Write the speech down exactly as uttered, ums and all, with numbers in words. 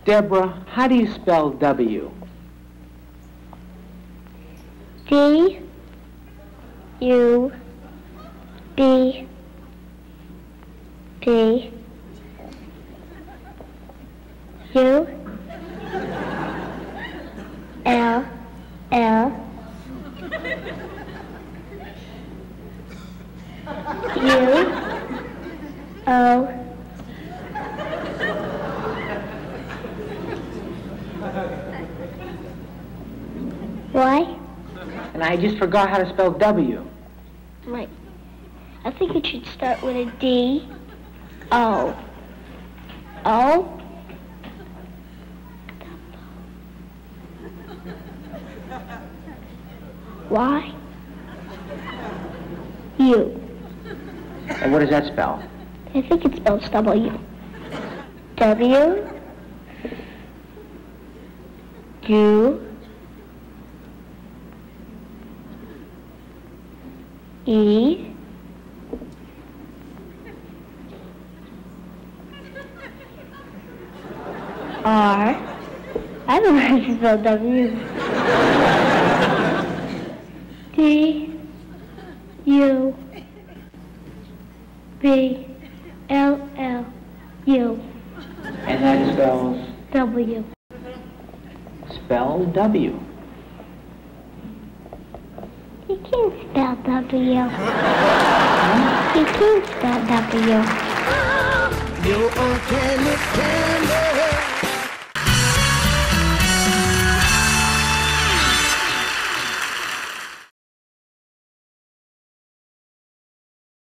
Deborah, how do you spell W? D U B B U L L U O Y. And I just forgot how to spell W. Right. I think it should start with a D. O. O. Y. U. And what does that spell? I think it spells W. W. U. E. R. I don't know how to spell W. D. U. B. L. L. U. And that spells? W. Spell W. You can't spell W. You can't spell W. You're on Candid Camera.